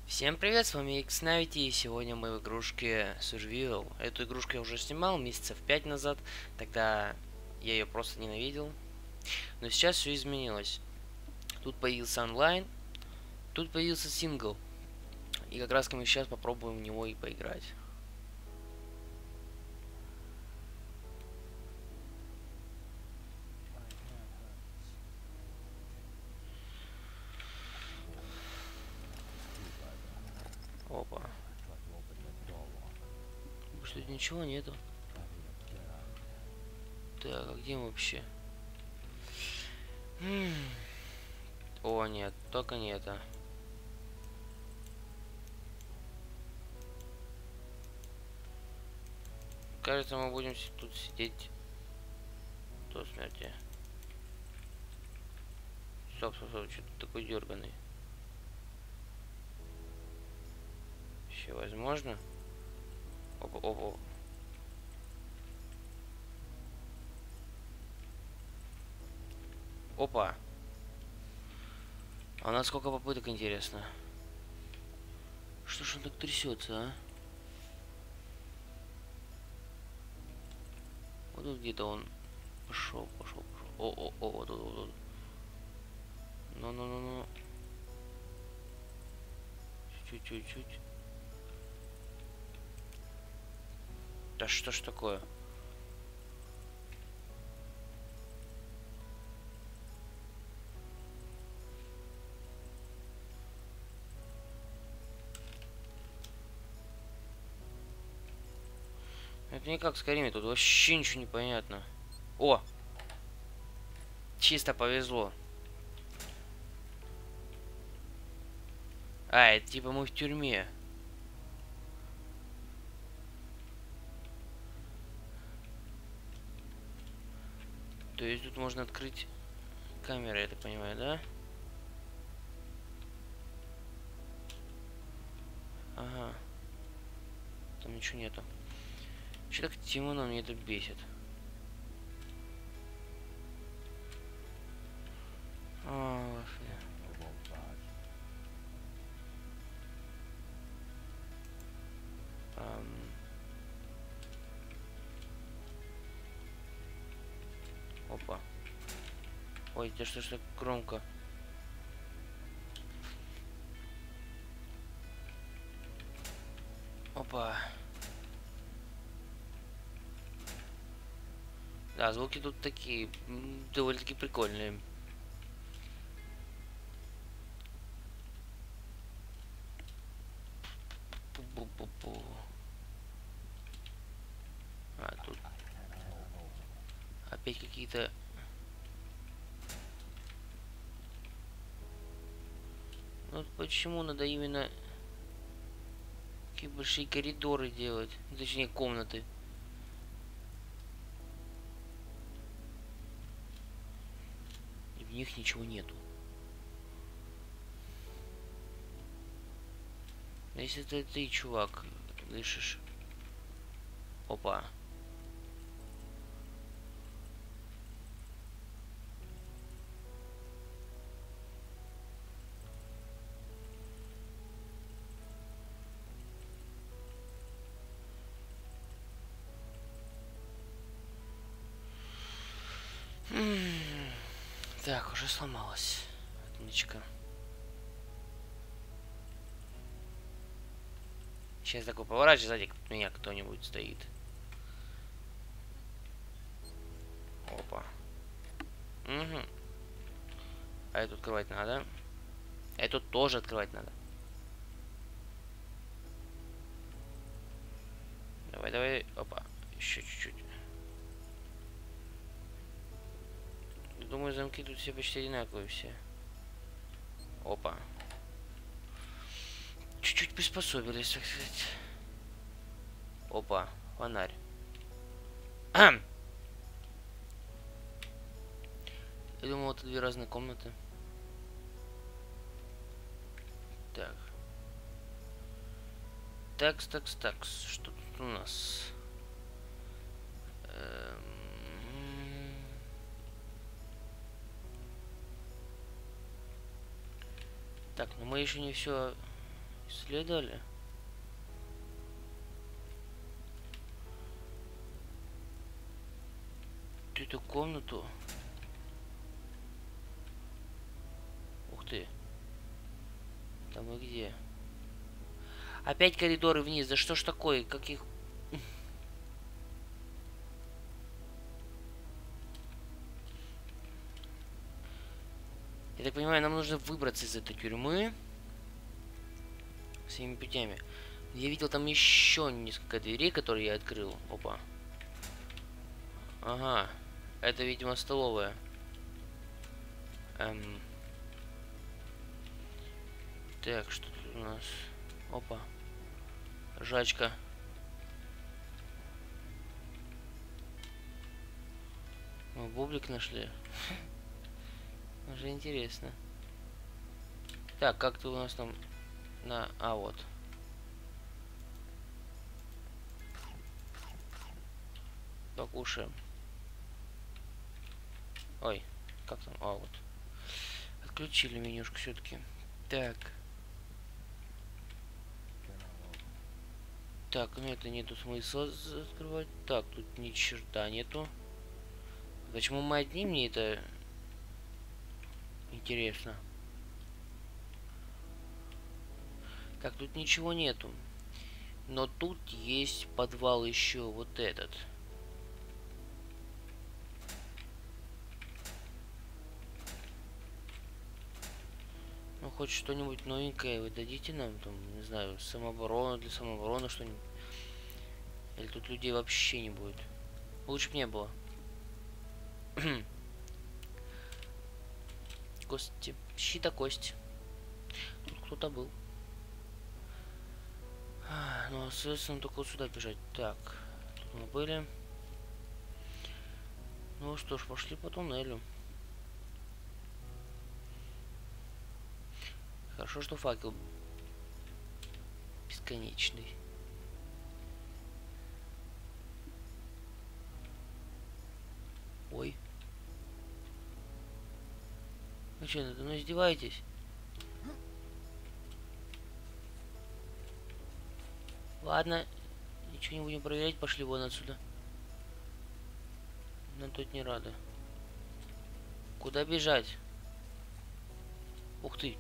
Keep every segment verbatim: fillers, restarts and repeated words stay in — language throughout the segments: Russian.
Всем привет, с вами Xnavity, и сегодня мы в игрушке Survival. Эту игрушку я уже снимал месяцев пять назад, тогда я ее просто ненавидел. Но сейчас все изменилось. Тут появился онлайн, тут появился сингл. И как раз мы сейчас попробуем в него и поиграть. Опа. Что, ничего нету? Так, а где мы вообще? М-м. О, нет, только не это. Кажется, мы будем тут сидеть до смерти. Стоп, стоп, стоп, что ты такой дерганый? Еще возможно? Опа, опа. Опа. А у нас сколько попыток, интересно? Что ж он так трясется, а? Вот тут где-то он пошел, пошел, пошел. О, о, о, вот тут, вот тут. Ну, ну, ну, ну. Чуть-чуть, чуть. Да что ж такое? Это не как в Скайриме, тут вообще ничего не понятно. О! Чисто повезло. А, это типа мы в тюрьме. То есть тут можно открыть камеры, я так понимаю, да? Ага. Там ничего нету. Че так темно, мне это бесит. А, ам. Опа. Ой, да что ж так громко? Опа. Да, звуки тут такие довольно-таки прикольные. Пу-пу-пу-пу. А, тут опять какие-то... Ну, почему надо именно такие большие коридоры делать? Точнее, комнаты. И в них ничего нету. Если это ты, чувак, дышишь. Опа. Так, уже сломалась. Отличка. Сейчас такой поворачивай, сзади меня кто-нибудь стоит. Опа. Угу. А эту открывать надо. Эту тоже открывать надо. Давай, давай. Опа. Еще чуть-чуть. Думаю, замки тут все почти одинаковые все. Опа. Чуть-чуть приспособились, так сказать. Опа, фонарь. Я думал, это две разные комнаты. Так. Такс, такс, такс. Что тут у нас? Эм... Так, но мы еще не все Исследовали. Эту комнату. Ух ты. Там и где? Опять коридоры вниз. Да что ж такое? Каких... Я так понимаю, нам нужно выбраться из этой тюрьмы. Всеми путями. Я видел там еще несколько дверей, которые я открыл. Опа. Ага. Это, видимо, столовая. Эм. Так, что тут у нас? Опа. Жачка. Мы бублик нашли. Уже интересно. Так, как-то у нас там на... А, вот. Покушаем. Ой, как там? А, вот. Отключили менюшку все-таки. Так. Так, ну это нету смысла открывать. Так, тут ни черта нету. Почему мы одни, мне это интересно. Так, тут ничего нету. Но тут есть подвал еще вот этот. Ну, хоть что-нибудь новенькое вы дадите нам, там, не знаю, самооборону, для самообороны что-нибудь. Или тут людей вообще не будет. Лучше бы не было. Кости. Щита кость. Тут кто-то был. А, ну, соответственно, только вот сюда бежать. Так, тут мы были. Ну что ж, пошли по туннелю. Хорошо, что факел бесконечный. Ой. Вы что, надо мной издеваетесь? Ладно, ничего не будем проверять, пошли вон отсюда. Нам тут не рада. Куда бежать? Ух ты.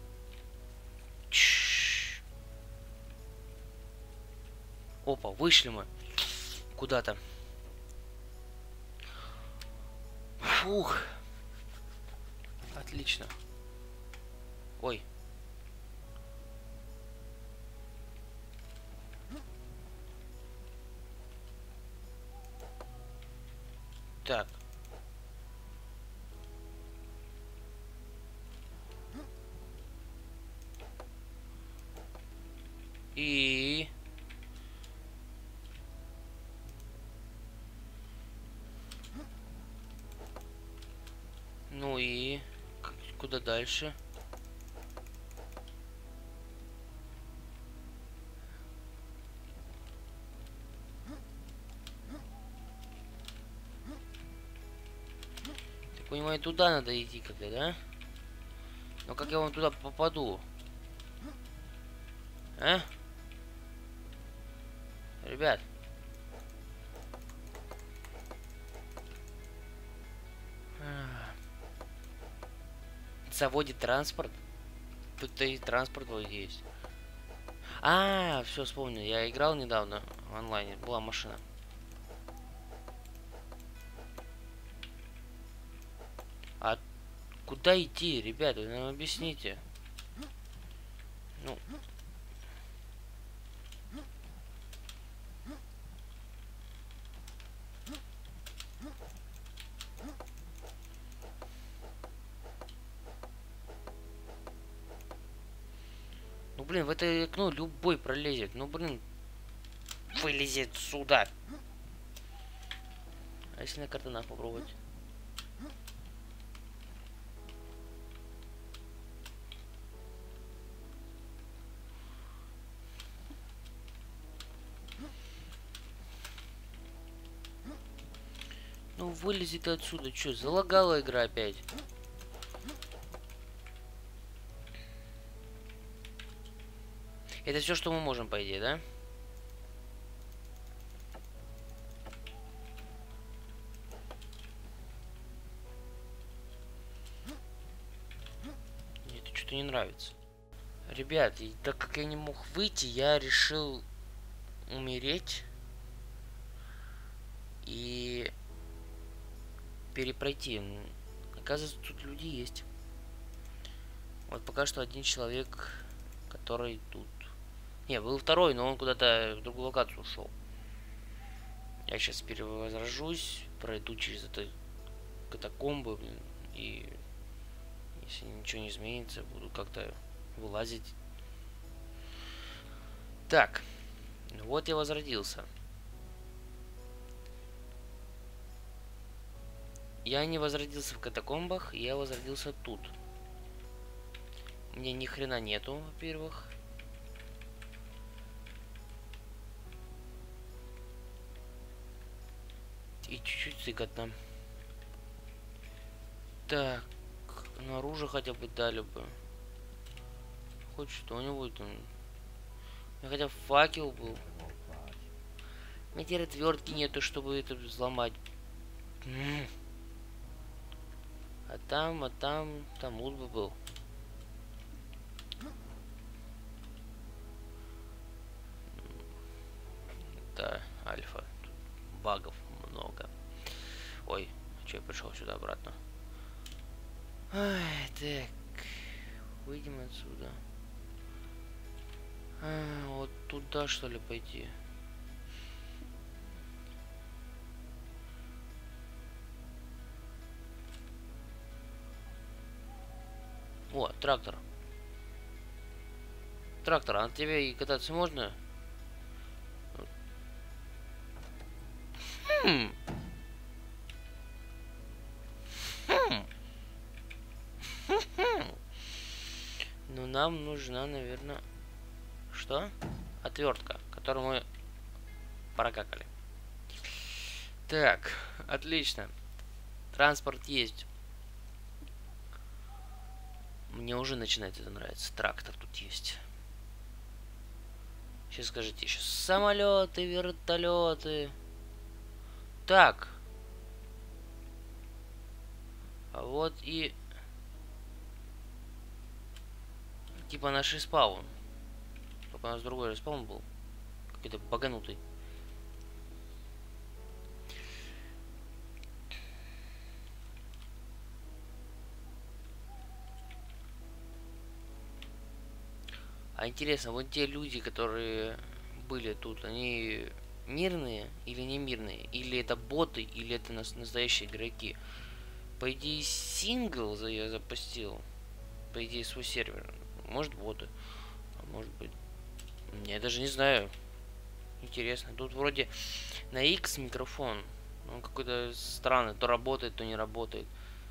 Чш. Опа, вышли мы. Куда-то. Фух. Отлично. Ой. Так. И... Ну и... Куда дальше? Так понимаю, туда надо идти когда, да? Но как я вам туда попаду? А? Ребят. Заводит транспорт. Тут-то и транспорт вот есть. А, все, вспомнил. Я играл недавно в онлайне. Была машина. А куда идти, ребята? Вы нам объясните. Ну. Ну, блин, в это окно любой пролезет. Ну, блин, вылезет сюда. А если на картонах попробовать? Ну, вылезет отсюда. Чё, залагала игра опять? Это все, что мы можем, по идее, да? Мне это что-то не нравится. Ребят, и так как я не мог выйти, я решил умереть и перепройти. Оказывается, тут люди есть. Вот пока что один человек, который тут... Не, был второй, но он куда-то в другую локацию ушел. Я сейчас перевозражусь, пройду через это катакомбы, блин, и если ничего не изменится, буду как-то вылазить. Так, ну вот я возродился. Я не возродился в катакомбах, я возродился тут. Мне ни хрена нету, во-первых. И чуть-чуть цикотно. Так, наружу хотя бы дали бы. Хоть что-нибудь там. У меня хотя бы факел был. У меня теперь отвертки нету, чтобы это взломать. А там, а там, там лут бы был. Да, альфа. Тут багов много. Ой, что я пришел сюда обратно? Ай, так. Выйдем отсюда. А, вот туда, что ли, пойти? О, трактор. Трактор, а на тебе и кататься можно? Хм. Хм. Ну, нам нужна, наверное... Что? Отвертка, которую мы прокакали. Так, отлично. Транспорт есть. Мне уже начинает это нравиться. Трактор тут есть. Сейчас скажите, сейчас самолеты, вертолеты. Так. А вот и... Типа наш респаун. Только у нас другой респаун был. Какой-то баганутый. А интересно, вот те люди, которые были тут, они мирные или не мирные? Или это боты, или это настоящие игроки? По идее, сингл я запустил. По идее, свой сервер. Может, боты. А может быть... Я даже не знаю. Интересно. Тут вроде на X микрофон. Он какой-то странный. То работает, то не работает.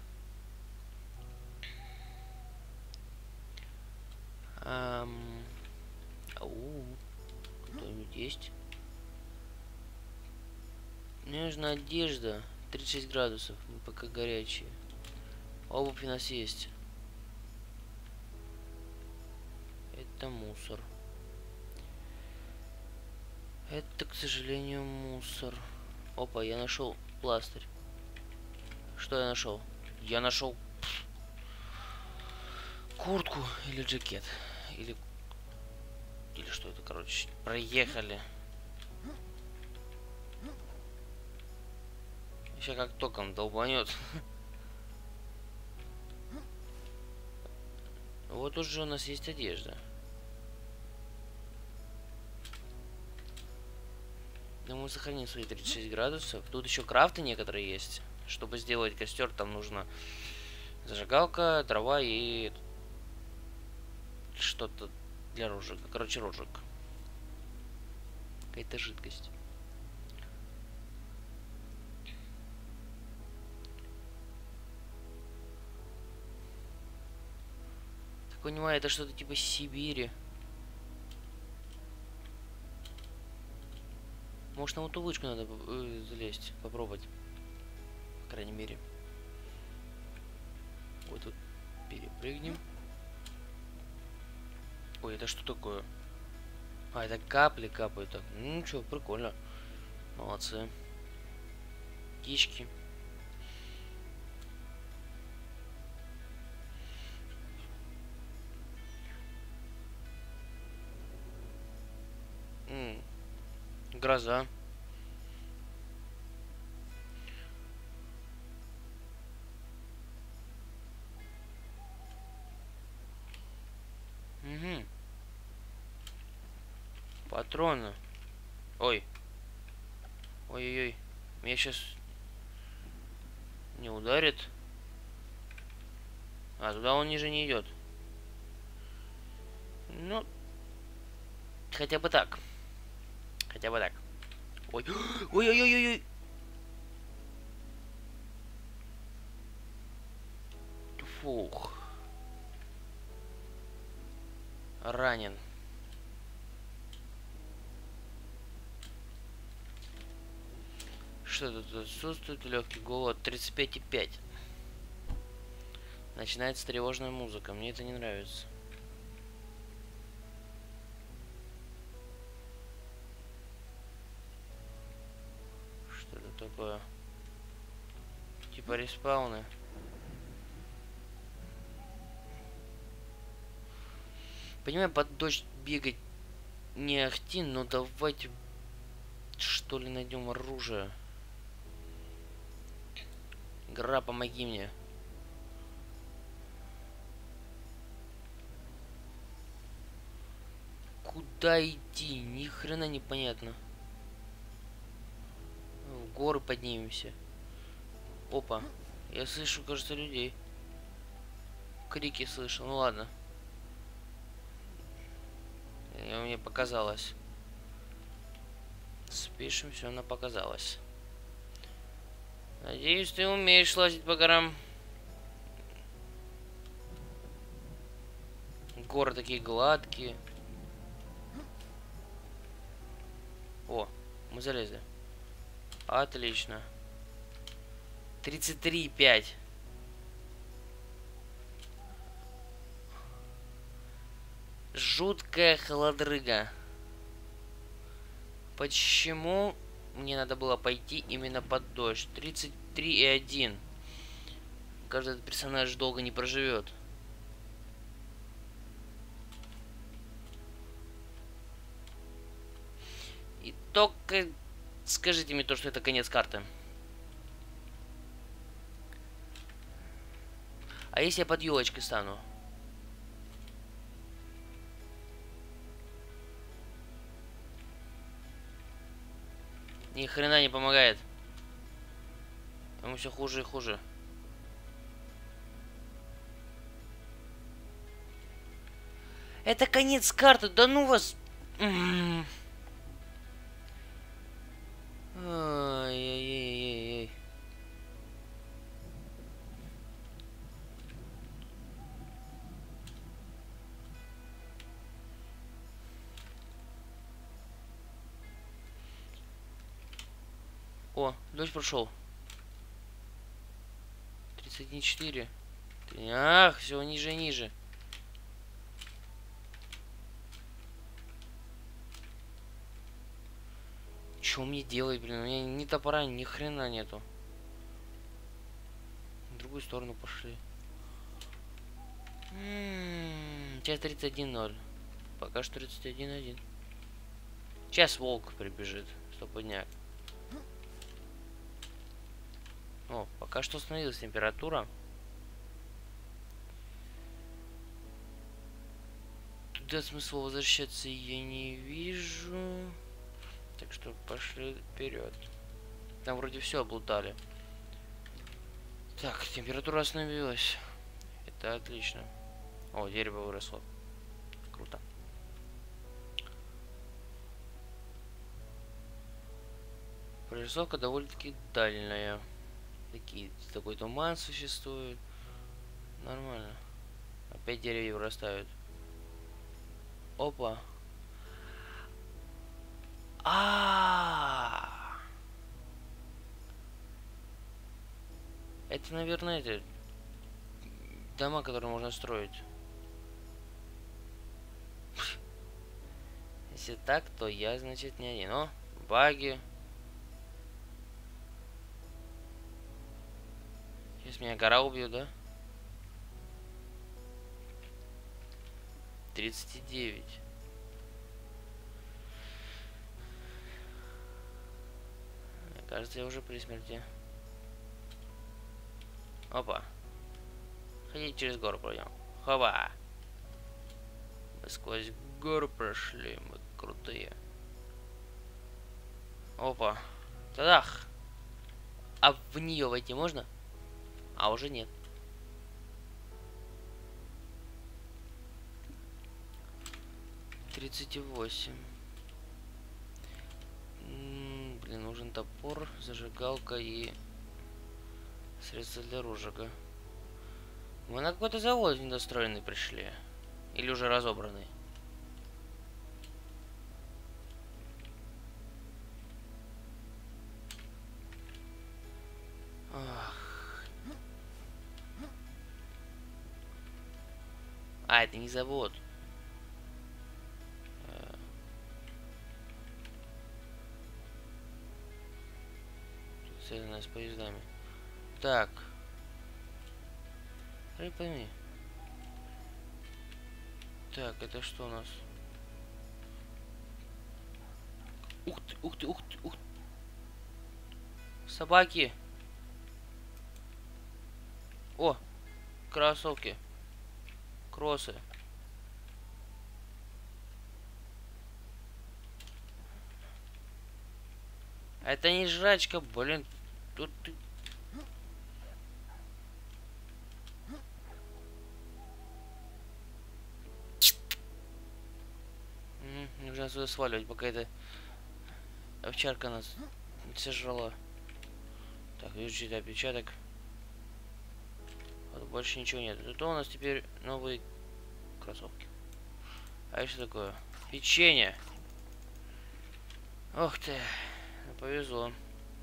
Ам... Ау. Кто-нибудь есть? Мне нужна одежда. тридцать шесть градусов. Мы пока горячие. Обувь у нас есть. Это мусор. Это, к сожалению, мусор. Опа, я нашел пластырь. Что я нашел? Я нашел куртку или джакет. Или... Или что это, короче. Проехали. Еще как током долбанет. Вот уже у нас есть одежда. Думаю, сохраним свои тридцать шесть градусов. Тут еще крафты некоторые есть. Чтобы сделать костер, там нужно зажигалка, дрова и что-то для розжига. Короче, розжиг. Какая-то жидкость. Так понимаю, это что-то типа Сибири. Может, на вот ту вышку надо э, залезть, попробовать. По крайней мере. Вот тут перепрыгнем. Ой, это что такое? А, это капли капают так. Ну ничего, прикольно. Молодцы. Птички. М, гроза. Угу. Патроны. Ой. Ой-ой-ой. Меня сейчас не ударит. А, туда он ниже не идет. Ну, хотя бы так. Хотя бы так. Ой. Ой-ой-ой-ой-ой. Фух. Ранен. Что тут отсутствует? Легкий голод. тридцать пять и пять. Начинается тревожная музыка. Мне это не нравится. Что это такое? Типа респауны. Понимаю, под дождь бегать не ахти, но давайте что ли найдем оружие. Игра, помоги мне. Куда идти? Ни хрена непонятно. В горы поднимемся. Опа. Я слышу, кажется, людей. Крики слышу. Ну ладно. И мне показалось. Спишем, все, она показалась. Надеюсь, ты умеешь лазить по горам. Горы такие гладкие. О, мы залезли. Отлично. тридцать три и пять. Жуткая холодрыга. Почему мне надо было пойти именно под дождь? тридцать три и один. Кажется, этот персонаж долго не проживет. И только скажите мне то, что это конец карты. А если я под елочкой стану? Ни хрена не помогает. Ему все хуже и хуже. Это конец карты, да ну вас. Ай-яй-яй-яй-яй. О, дождь прошел. тридцать один четыре. Ах, все ниже и ниже. Что мне делать, блин? У меня ни топора, ни хрена нету. В другую сторону пошли. М-м-м, сейчас тридцать один ноль. Пока что тридцать один один. Сейчас волк прибежит. Стопудняк. О, пока что остановилась температура. Туда смысла возвращаться я не вижу. Так что пошли вперед. Там вроде все облутали. Так, температура остановилась. Это отлично. О, дерево выросло. Круто. Прорисовка довольно-таки дальняя. Такие, такой туман существует. Нормально. Опять деревья вырастают. Опа. А, это, наверное, это дома, которые можно строить. Если так, то я, значит, не один. О, баги. Сейчас меня гора убьет, да? тридцать девять. Мне кажется, я уже при смерти. Опа. Ходить через гору пройдем. Хоба. Мы сквозь гору прошли. Мы крутые. Опа. Тадах. А в нее войти можно? А уже нет. тридцать восемь. М-м, блин, нужен топор, зажигалка и средства для розжига. Мы на какой-то завод недостроенный пришли. Или уже разобранный. Ах. А, это не завод. Связанная с поездами. Так. Дай пойми. Так, это что у нас? Ух ты, ух ты, ух ты, ух ты. Собаки. О, кроссовки. Кроссы. Это не жрачка, блин. Тут ты... Угу, нужно отсюда сваливать, пока эта овчарка нас сожрала. Так, вижу чей-то отпечаток. Вот больше ничего нет. Зато у нас теперь новые кроссовки. А что такое? Печенье. Ох ты, повезло.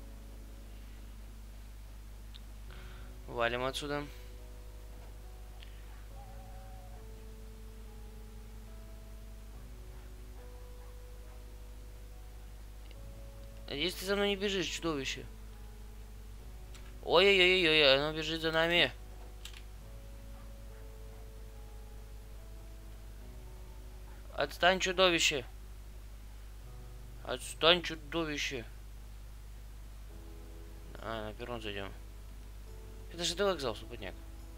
Валим отсюда. Надеюсь, ты за мной не бежишь, чудовище. Ой-ой-ой-ой, оно бежит за нами. Отстань, чудовище. Отстань, чудовище. А, на перрон зайдем. Это же ты вокзал, субботняк.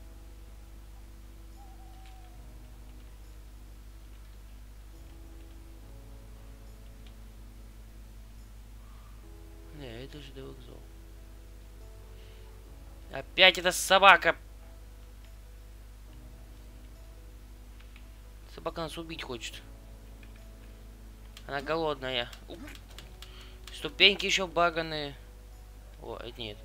Не, это же ты вокзал. Опять эта собака. Собака нас убить хочет. Она голодная. Ступеньки еще баганые. О, это нет.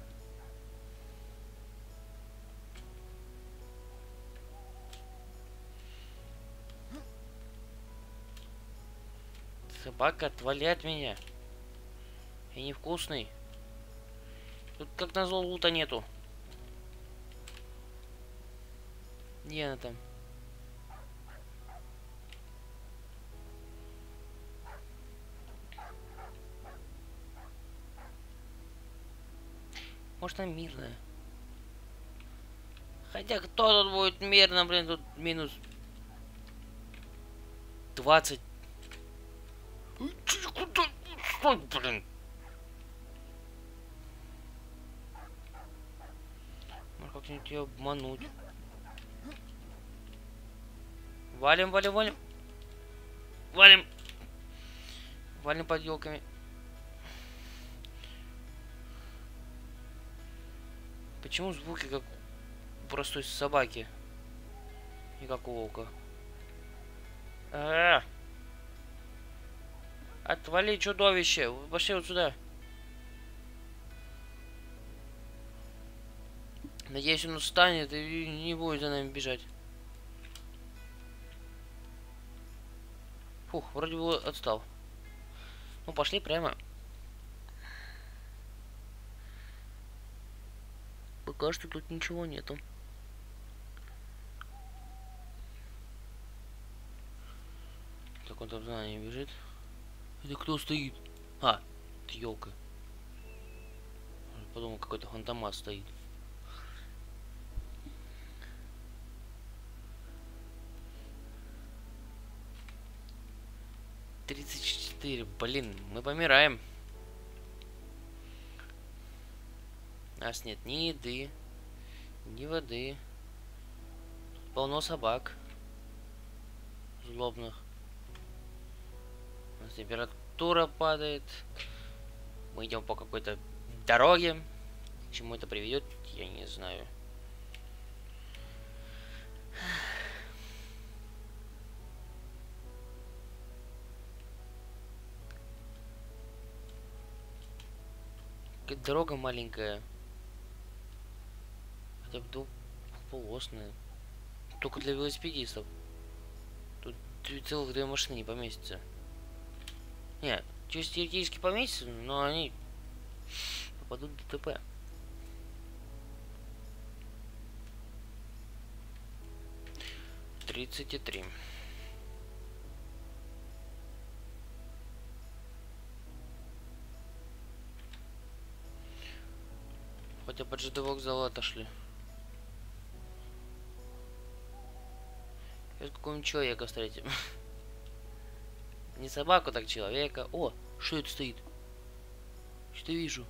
Собака, отвали от меня. Я невкусный. Тут как назло лута нету. Где она там? Может, она мирная. Хотя кто тут будет мирно, блин, тут минус двадцать. Куда? Стой, блин. Может, как-нибудь ее обмануть. Валим, валим, валим. Валим. Валим под елками. Почему звуки как у простой собаки? Не как у волка. А-а-а! Отвали, чудовище! Пошли вот сюда. Надеюсь, он устанет и не будет за нами бежать. Фух, вроде бы отстал. Ну, пошли прямо. Пока что тут ничего нету. Как он там за нами бежит? Это кто стоит? А, это елка. Подумал, какой-то фантомас стоит. тридцать четыре. Блин, мы помираем. У нас нет ни еды, ни воды. Тут полно собак. Злобных. У нас температура падает. Мы идем по какой-то дороге. К чему это приведет, я не знаю. Какая дорога маленькая. Хотя бы двухполосная. Только для велосипедистов. Тут целых две машины не поместятся. Не, чисто теоретически поместятся, но они попадут в ДТП. тридцать три. Хотя под ЖД вокзала отошли. Сейчас какого-нибудь человека встретим. Не собаку, так человека. О, что это стоит? Что вижу?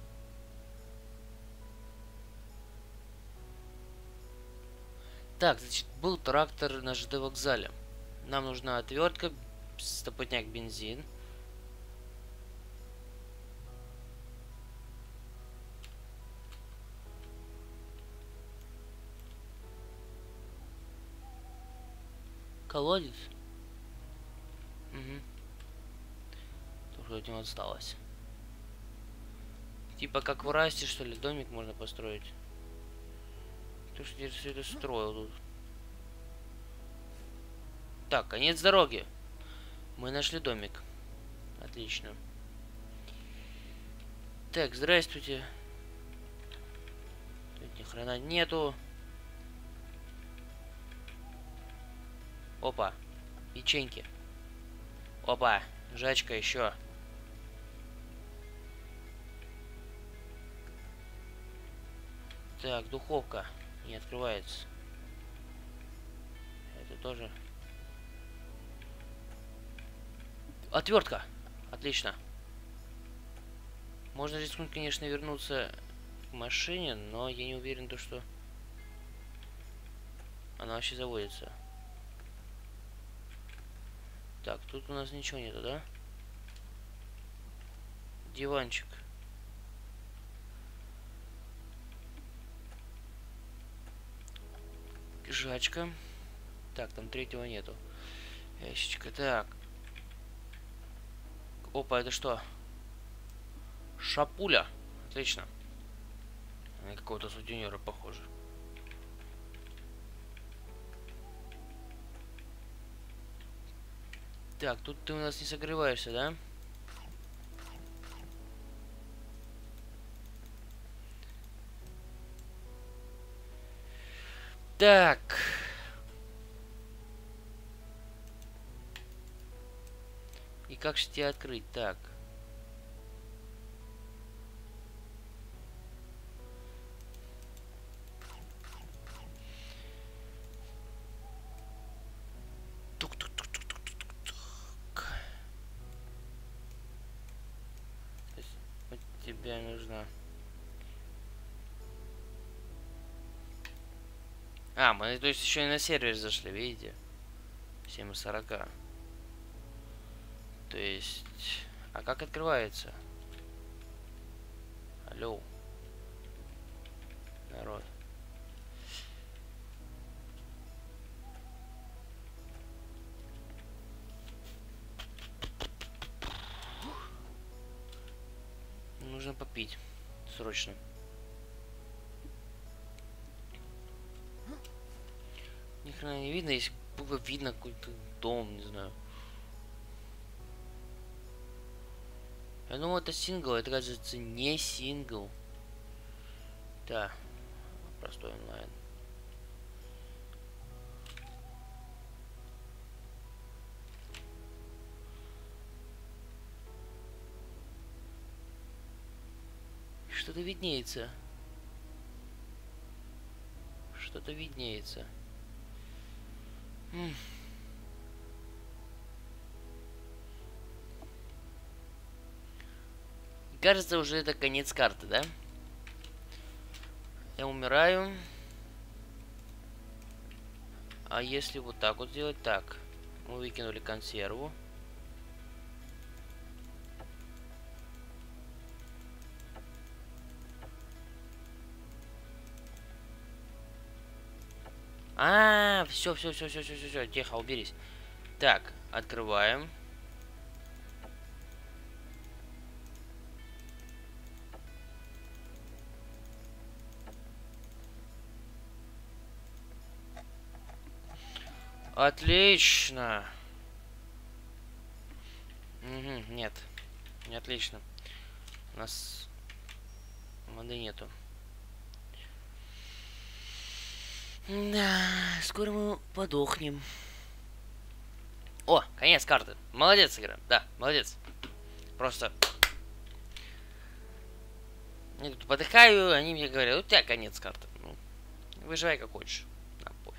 Так, значит, был трактор на ЖД вокзале. Нам нужна отвертка, стопотняк, бензин. Колодец? Угу. То, что от него осталось. Типа как в Расте, что ли, домик можно построить. Кто же все это строил тут? Так, конец дороги. Мы нашли домик. Отлично. Так, здравствуйте. Тут ни хрена нету. Опа, печеньки. Опа, жачка еще. Так, духовка не открывается. Это тоже. Отвертка. Отлично. Можно рискнуть, конечно, вернуться к машине, но я не уверен, то, что она вообще заводится. Так, тут у нас ничего нету, да? Диванчик. Жачка. Так, там третьего нету. Ящичка. Так. Опа, это что? Шапуля. Отлично. На какого-то сутенера похоже. Так, тут ты у нас не согреваешься, да? Так. И как же тебя открыть? Так. Тук-тук-тук-тук-тук-тук. Вот тебе нужно. А, мы, то есть, еще и на сервер зашли, видите? семь сорок. То есть... А как открывается? Алло. Народ. Нужно попить. Срочно. Ни хрена не видно, если было видно какой-то дом, не знаю. Я думал, это сингл, это, кажется, не сингл. Да, простой онлайн. Что-то виднеется. Что-то виднеется. М. Кажется, уже это конец карты, да? Я умираю. А если вот так вот сделать? Так. Мы выкинули консерву. А, все, все, все, все, все, все, все, тихо, уберись. Так, открываем. Отлично. Угу, нет, не отлично. У нас воды нету. Да, скоро мы подохнем. О, конец карты. Молодец, игра. Да, молодец. Просто... Я тут подыхаю, они мне говорят, у тебя конец карты. Ну, выживай как хочешь. Нам пофиг.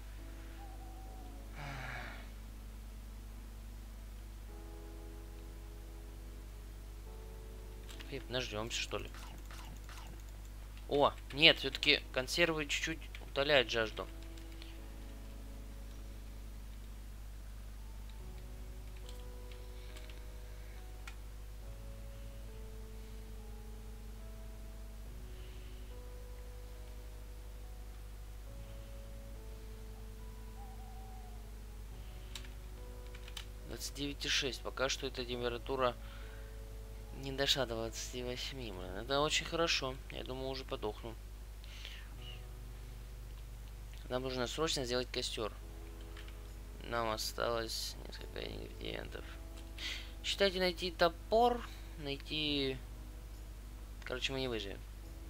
И наждемся, что ли. О, нет, все-таки консервы чуть-чуть утоляют жажду. двадцать девять и шесть. Пока что эта температура не дошла до двадцати восьми. Это очень хорошо. Я думаю, уже подохну. Нам нужно срочно сделать костер. Нам осталось несколько ингредиентов. Считайте, найти топор, найти... Короче, мы не выживем.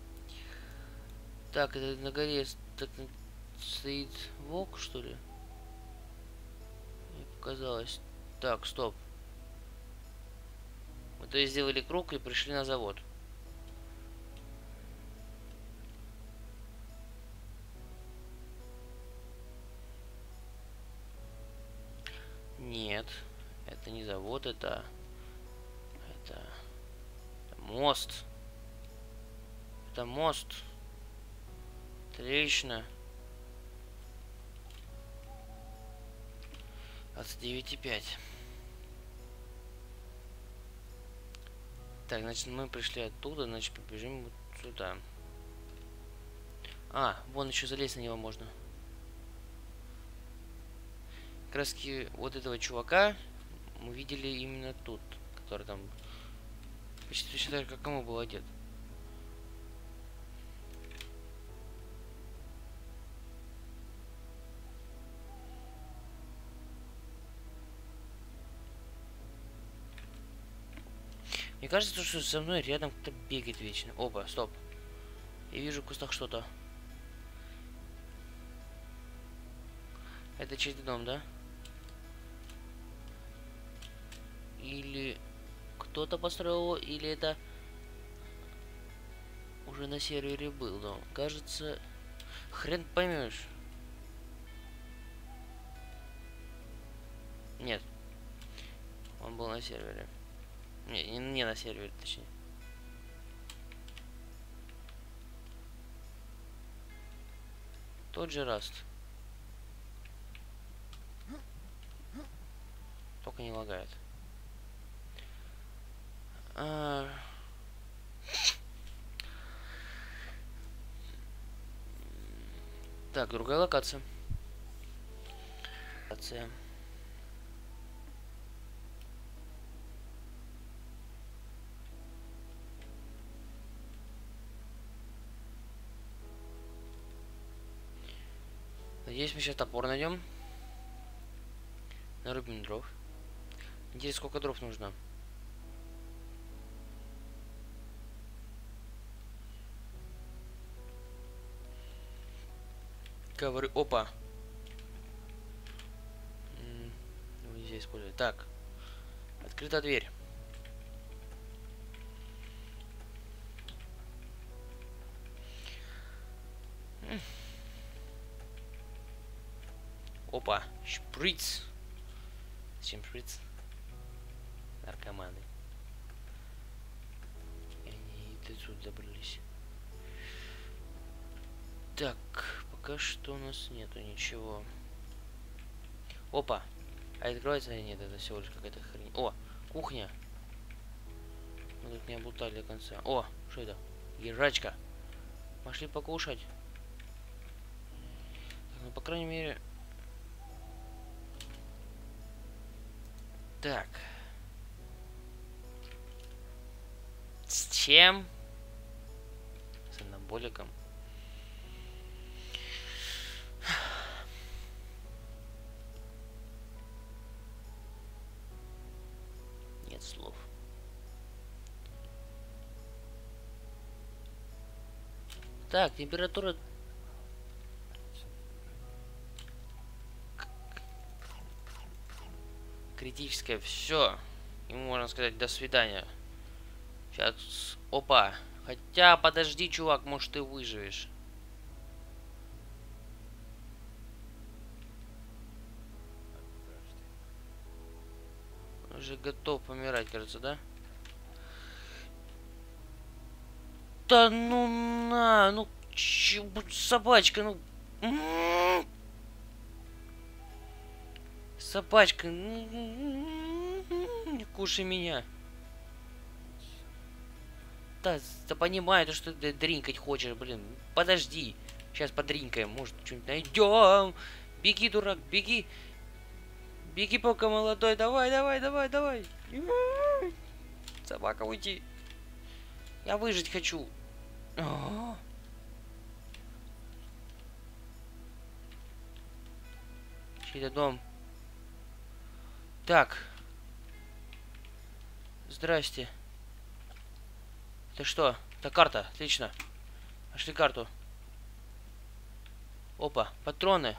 Так, это на горе стоит волк, что ли? Мне показалось. Так, стоп. Мы то есть сделали круг и пришли на завод. Нет, это не завод, это... Это... это мост. Это мост. Отлично. двадцать девять и пять. Так, значит, мы пришли оттуда, значит, побежим вот сюда. А, вон еще залезть на него можно. Как раз таки вот этого чувака мы видели именно тут, который там почти точно так же, как ему был одет. Мне кажется, что со мной рядом кто-то бегает вечно. Опа, стоп. Я вижу в кустах что-то. Это чей-то дом, да? Или кто-то построил его, или это уже на сервере был дом. Кажется, хрен поймешь. Нет. Он был на сервере. Не, не, не на сервере, точнее. Тот же Раст. Только не лагает. А... Так, другая локация. Локация. Надеюсь, мы сейчас топор найдем. Нарубим дров. Интересно, сколько дров нужно? Ковры. Опа. Нельзя использовать. Так. Открыта дверь. Опа, шприц. Зачем шприц? Наркоманы. И они до сюда добрались. Так, пока что у нас нету ничего. Опа. А откроется или нет? Это всего лишь какая-то хрень. О, кухня. Мы тут не облутали до конца. О, что это? Ежачка. Пошли покушать. Так, ну, по крайней мере... Так. С чем? С анаболиком. Нет слов. Так, температура... Критическая. Все. Ему можно сказать до свидания. Сейчас... Опа. Хотя, подожди, чувак, может, ты выживешь. Уже готов помирать, кажется, да? Да ну на, ну че, собачка, ну... Собачка, не кушай меня. Да, да понимаю, то, что ты дринкать хочешь, блин. Подожди, сейчас подринкаем, может, что-нибудь найдем. Беги, дурак, беги. Беги, пока молодой, давай, давай, давай, давай. Собака, уйди. Я выжить хочу. А-а-а. Чей-то дом. Так. Здрасте. Это что? Это карта. Отлично. Нашли карту. Опа, патроны.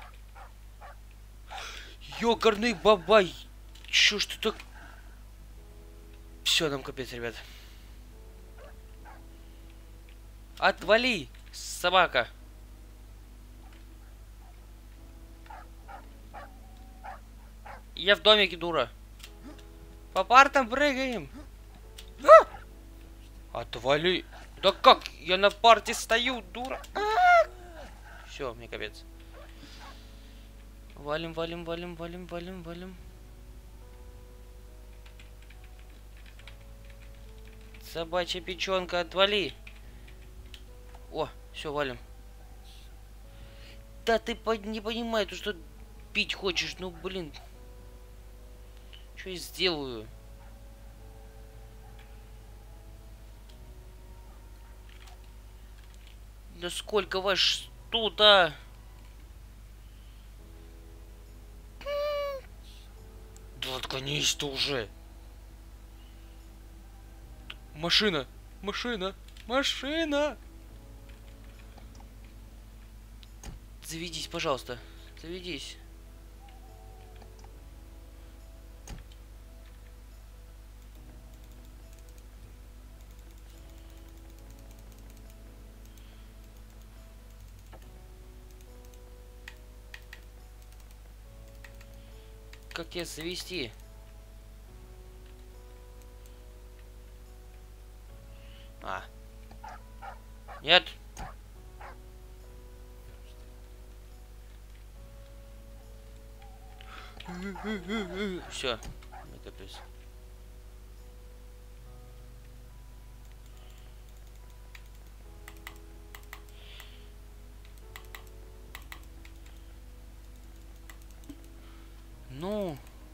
Ёкарный бабай. Чё ж ты так... Все, нам капец, ребят. Отвали, собака. Я в домике, дура. По партам прыгаем. А! Отвали. Да как? Я на парте стою, дура. Все, мне капец. Валим, валим, валим, валим, валим, валим. Собачья печенка, отвали. О, все, валим. Да ты не понимаешь, то что пить хочешь, ну блин. Что я сделаю? Да сколько вас тут, а? Да отгонись ты уже. Машина, машина, машина. Заведись, пожалуйста. Заведись. Как тебя завести? А. Нет. Все. Капец. Ну.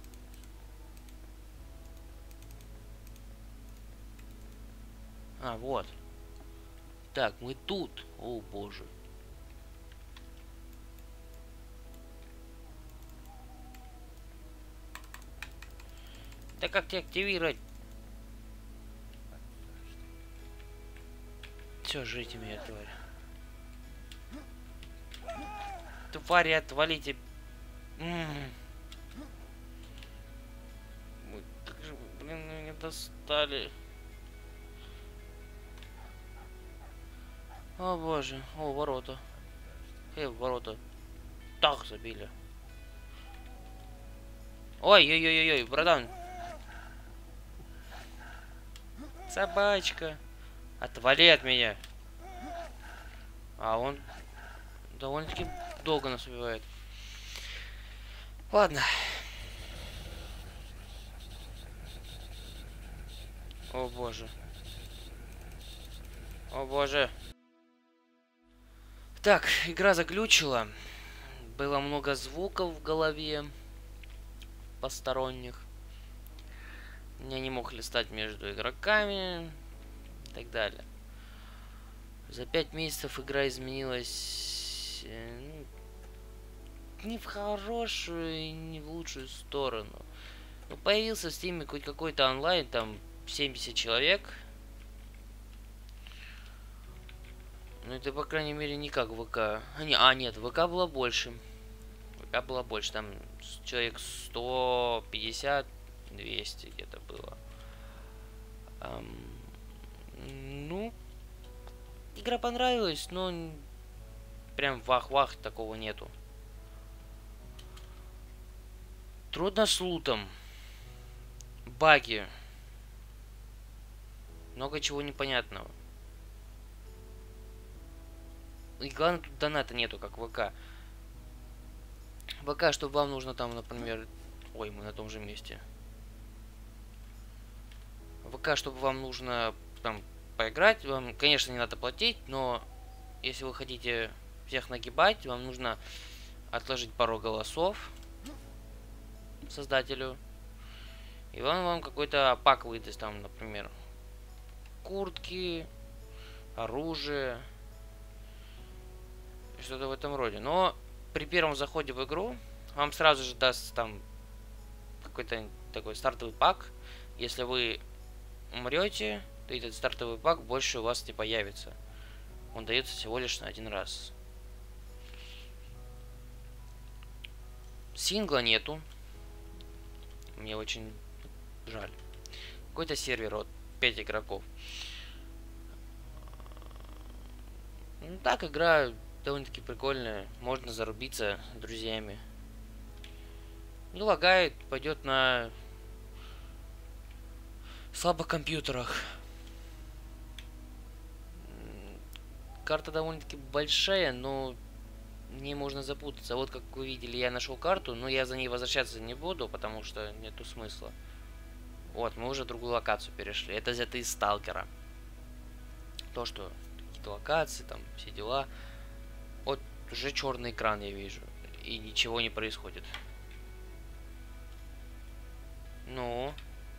А, вот. Так, мы тут. О, боже. Да как тебя активировать? Все, жрите меня, тварь. Твари, отвалите. М-м-м. Мы, как же, блин, меня достали. О боже, о, ворота. Эй, ворота. Так забили. Ой-ой-ой-ой, братан. Собачка. Отвали от меня. А он довольно-таки долго нас убивает. Ладно. О боже. О боже. Так, игра заглючила. Было много звуков в голове. Посторонних. Я не мог листать между игроками. И так далее. За пять месяцев игра изменилась... Ну, не в хорошую, не в лучшую сторону. Ну, появился в Steam хоть какой-то онлайн, там семьдесят человек. Ну, это, по крайней мере, не как ВК. А, не, а нет, ВК было больше. ВК было больше, там человек сто пятьдесят двести где-то было. Эм, ну, игра понравилась, но прям вах-вах такого нету. Трудно с лутом. Баги. Много чего непонятного. И главное, тут доната нету, как в ВК. ВК, чтобы вам нужно там, например... Ой, мы на том же месте. ВК, чтобы вам нужно там поиграть, вам, конечно, не надо платить, но если вы хотите всех нагибать, вам нужно отложить пару голосов создателю. И он вам какой-то пак выдаст, там, например, куртки, оружие, что-то в этом роде. Но при первом заходе в игру вам сразу же даст там какой-то такой стартовый пак. Если вы умрете, то этот стартовый пак больше у вас не появится. Он дается всего лишь на один раз. Сингла нету. Мне очень жаль. Какой-то сервер, вот пять игроков. Ну так, игра довольно-таки прикольная. Можно зарубиться с друзьями. Не лагает, пойдет на слабых компьютерах. Карта довольно-таки большая, но мне можно запутаться. Вот как вы видели, я нашел карту, но я за ней возвращаться не буду, потому что нету смысла. Вот, мы уже в другую локацию перешли. Это взято из Сталкера. То, что какие-то локации, там, все дела. Вот уже черный экран я вижу. И ничего не происходит. Ну.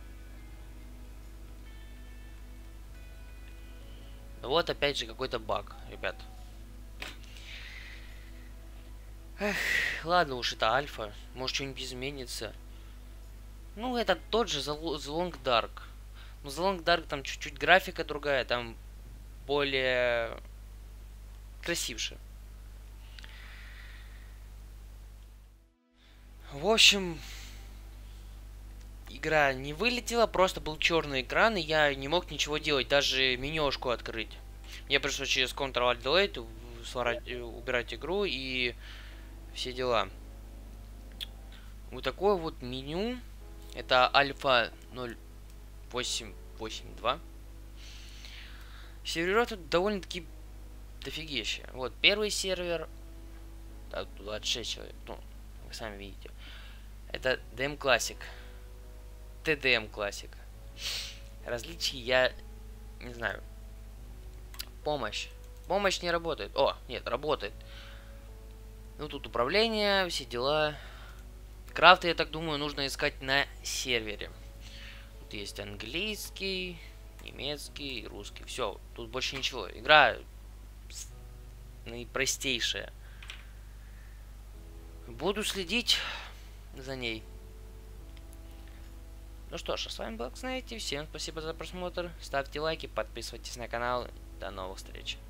Вот опять же какой-то баг, ребят. Эх, ладно уж, это альфа. Может что-нибудь изменится. Ну, это тот же The Long Dark. Но The Long Dark там чуть-чуть графика другая, там более красивше. В общем, игра не вылетела, просто был черный экран, и я не мог ничего делать, даже менюшку открыть. Мне пришлось через Ctrl-Alt-Delete убирать игру и все дела. Вот такое вот меню. Это альфа ноль восемь восемь два. Серверов тут довольно-таки дофигища. Вот первый сервер. Так, двадцать шесть человек. Ну, вы сами видите. Это ди эм Classic. ти ди эм Classic. Различий я не знаю. Помощь. Помощь не работает. О, нет, работает. Ну, тут управление, все дела. Крафты, я так думаю, нужно искать на сервере. Тут есть английский, немецкий, русский. Все, тут больше ничего. Игра наипростейшая. Буду следить за ней. Ну что ж, а с вами был Кснайти. Всем спасибо за просмотр. Ставьте лайки, подписывайтесь на канал. До новых встреч.